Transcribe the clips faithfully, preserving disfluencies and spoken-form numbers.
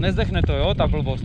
Nezdechne to, jo, ta blbost.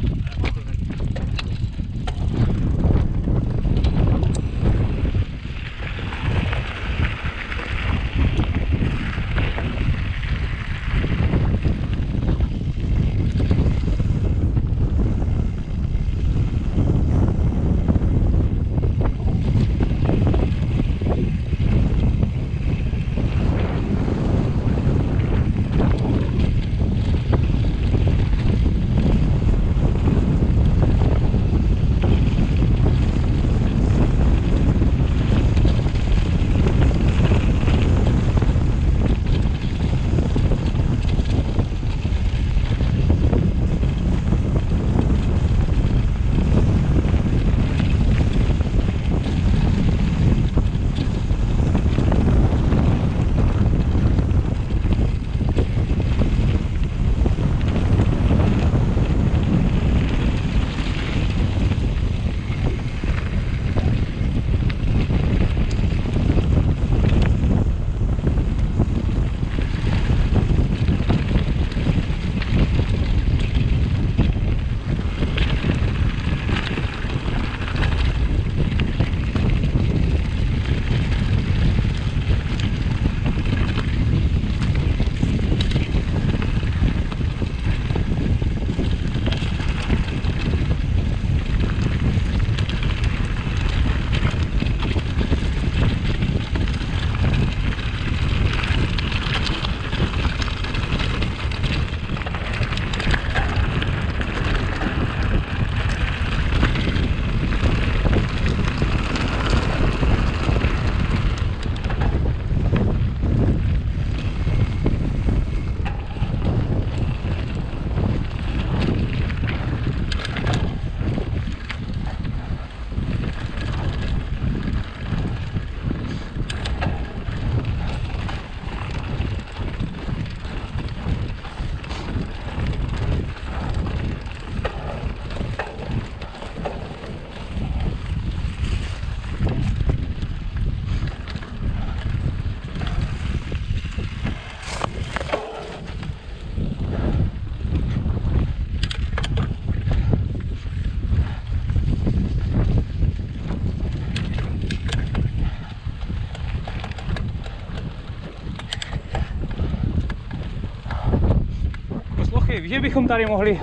Víš, že bychom tady mohli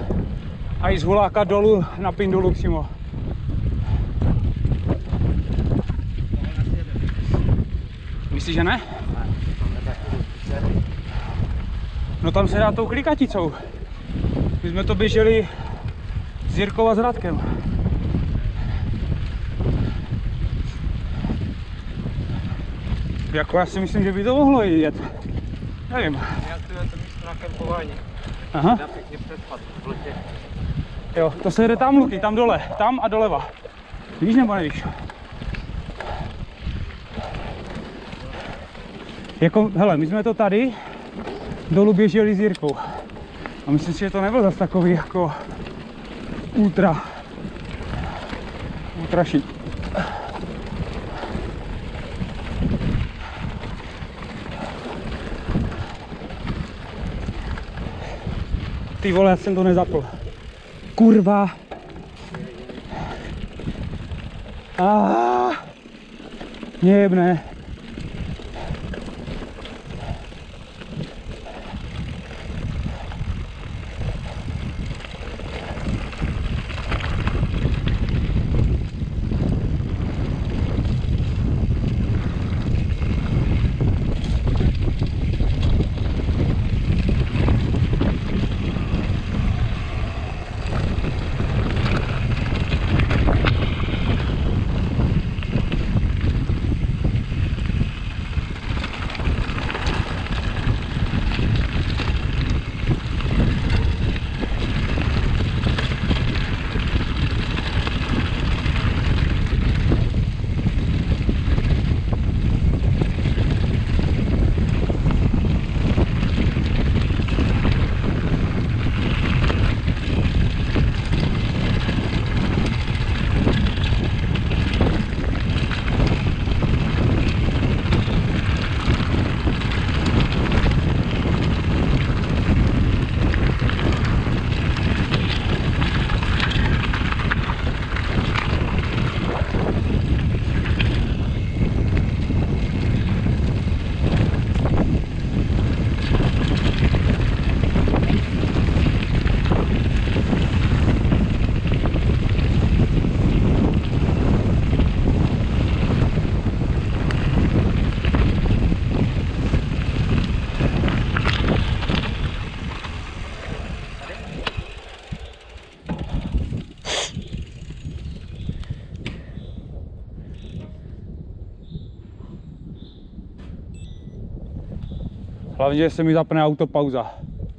a jít z Huláka dolů na Pindulu přímo. Myslíš, že ne? No tam se dá tou klikaticou. My jsme to běželi s Jirkou a s Radkem. Jako já si myslím, že by to mohlo jít. Nevím. Já tu je to místo na kempování. Aha. Dá pěkně předpad v letě. Jo, to se jede tam, Luky, tam dole, tam a doleva. Víš nebo nevíš? Jako, hele, my jsme to tady dolů běželi s Jirkou. A myslím si, že to nebyl zase takový jako ultra, ultra šit. Ty vole, já jsem to nezapl. Kurva. Ah, mě jebne. Hlavně, že se mi zapne autopauza.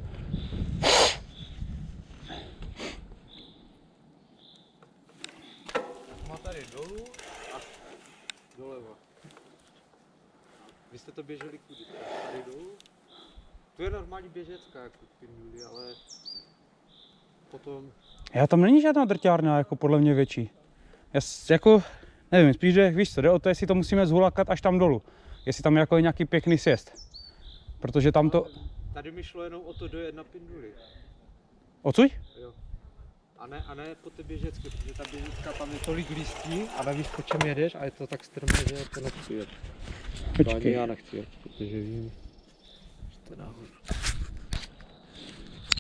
Má tady dolů a doleva. Vy jste to běželi kudy? Tady dolů? To je normální běžecká jako Pinduly, ale potom... Já tam není žádná drťárna, jako podle mě větší. Já s- jako, nevím, spíš, že víš co, jde o to, jestli to musíme zhulakat až tam dolů. Jestli tam je jako nějaký pěkný sjezd. Protože tam to... Tady mi šlo jenom o to dojet na Pinduly. Ocuj? Jo. A ne, a ne po té běžecké, protože ta běžecká tam je tolik listí a nevíš, po čem jedeš a je to tak strmé, že to nechci jet. To ani Počkej. já nechci jet, protože vím, že to je nahoru.